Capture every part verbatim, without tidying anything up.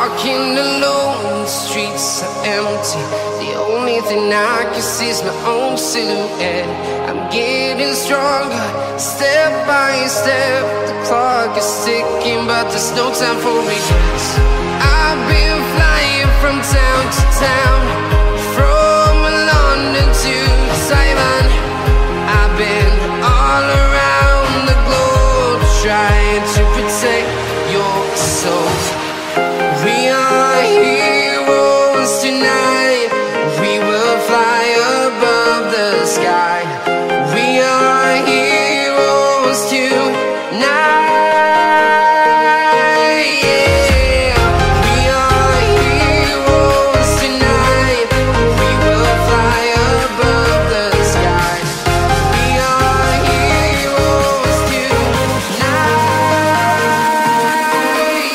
walking alone, the streets are empty. The only thing I can see is my own silhouette. I'm getting stronger, step by step. The clock is ticking, but there's no time for regrets. I've been flying from town to town, from London to Taiwan. I've been all around the globe, trying to protect your soul. We are heroes tonight. We will fly above the sky. We are heroes tonight. Yeah. We are heroes tonight. We will fly above the sky. We are heroes tonight.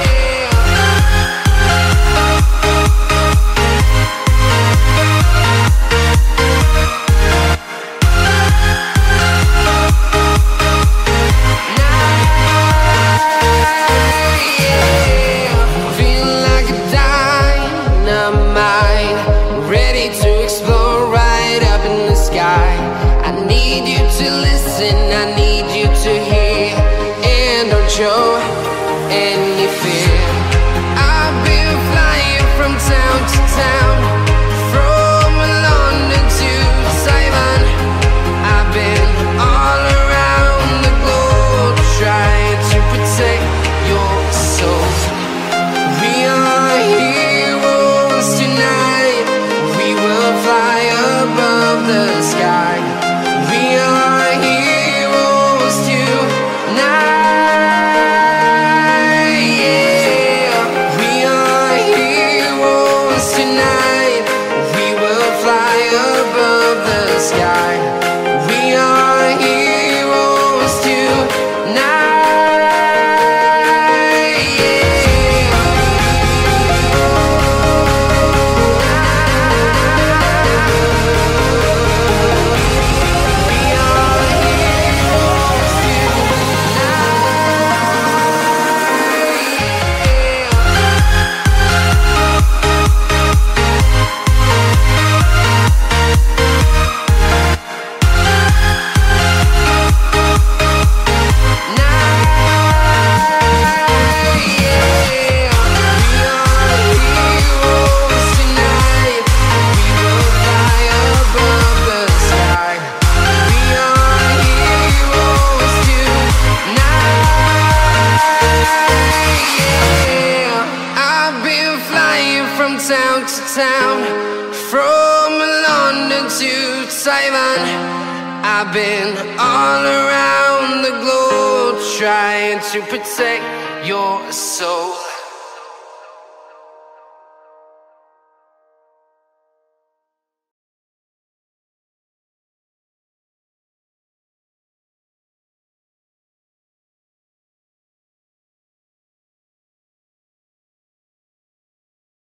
Show any fear. I've been flying from town to town, from London to Taiwan. I've been all around the globe, trying to protect your soul. We are heroes tonight. We will fly above the sky. We are heroes tonight. Sky. We are heroes tonight. Yeah. We are heroes town to town, from London to Taiwan. I've been all around the globe, trying to protect your soul.